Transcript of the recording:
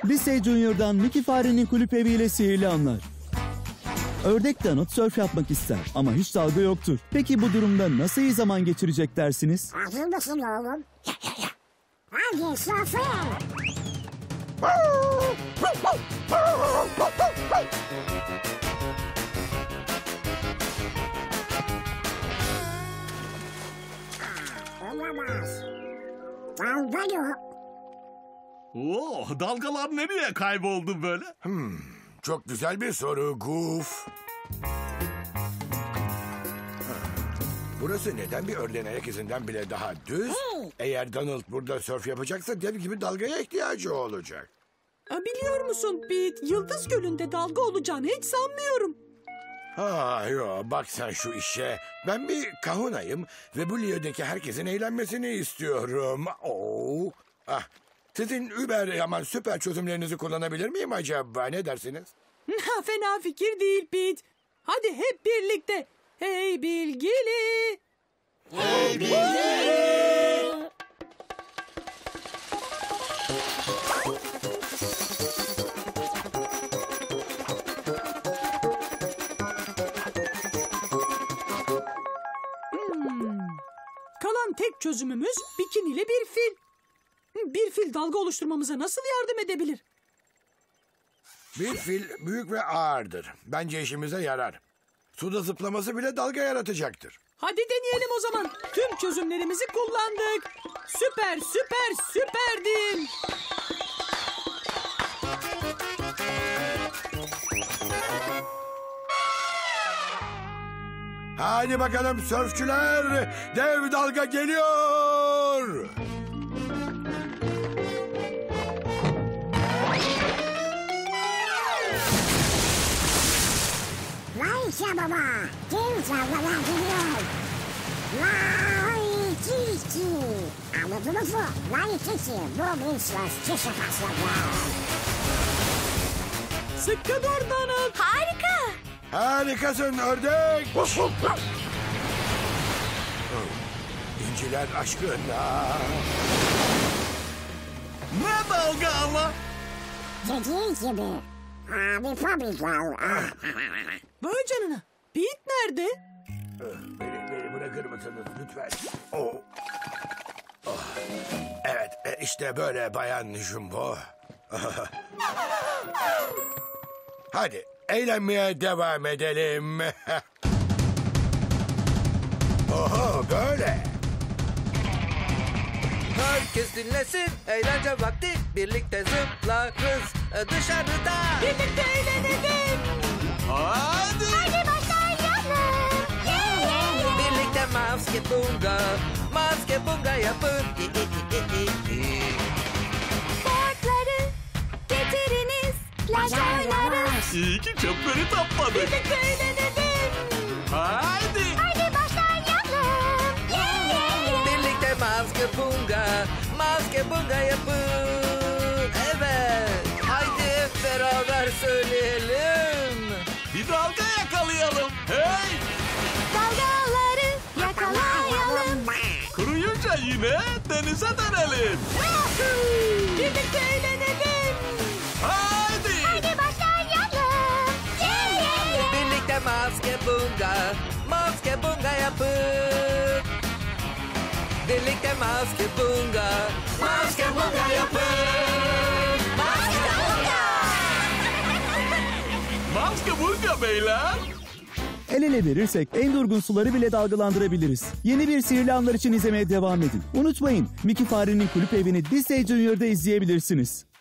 Disney Junior'dan Mickey Fare'nin kulüp eviyle sihirli anlar. Ördek Donald sörf yapmak ister ama hiç dalga yoktur. Peki bu durumda nasıl iyi zaman geçirecek dersiniz? Hazır mısın oğlum? Hadi sofraya. Olamaz. Dalga yok. Oo, dalgalar nereye kayboldu böyle? Çok güzel bir soru Goof. Burası neden bir ördeğin ayak izinden bile daha düz? Eğer Donald burada sörf yapacaksa dev gibi dalgaya ihtiyacı olacak. Biliyor musun Pete, Yıldız Gölü'nde dalga olacağını hiç sanmıyorum. Bak sen şu işe. Ben bir kahunayım ve bu Leo'daki herkesin eğlenmesini istiyorum. Sizin süper çözümlerinizi kullanabilir miyim acaba? Ne dersiniz? Fena fikir değil Pete. Hadi hep birlikte. Hey bilgili. Hey bilgili. Kalan tek çözümümüz bikinili bir fil. Bir fil dalga oluşturmamıza nasıl yardım edebilir? Bir fil büyük ve ağırdır. Bence işimize yarar. Suda zıplaması bile dalga yaratacaktır. Hadi deneyelim o zaman. Tüm çözümlerimizi kullandık. Süper, süper, süperdim. Hadi bakalım sörfçüler. Dev dalga geliyor. Vay baba. Dev dalgalar geliyor. Vay çiçi. Anladınız mı? Vay çiçi. Bu bir söz başladı. Sıkı dur Donald. Harika. Harikasın ördek. İnciler aşkına. Ne dalga ama? Dediğin gibi. Bir fabrikal. Vay canına. Pete nerede? Beni bırakır mısınız lütfen? Evet, işte böyle Bayan Jumbo. Hadi eğlenmeye devam edelim. Oho, böyle. Herkes dinlesin, eğlence vakti. Birlikte zıplarız dışarıda. Birlikte eğlenelim. Hadi. Hadi başlayalım. Birlikte maske bunga yapın. Boardları getiriniz. Plaj oynarız. İyi ki çöpleri topladık. Birlikte eğlenelim. Hadi. Hadi başlayalım. Birlikte maske bunga yapın. Evet, haydi hep beraber söyleyelim. Bir dalga yakalayalım. Hey. Dalgaları yakalayalım. Kuruyunca yine denize dönelim. Birlikte eğlenelim. Hadi. Hadi başlayalım. Birlikte maske bunga yapın. Birlikte maske bunga yapın. Maske burga beyler. El ele verirsek en durgun suları bile dalgalandırabiliriz. Yeni bir sihirli anlar için izlemeye devam edin. Unutmayın, Mickey Fare'nin kulüp evini Disney Junior'da izleyebilirsiniz.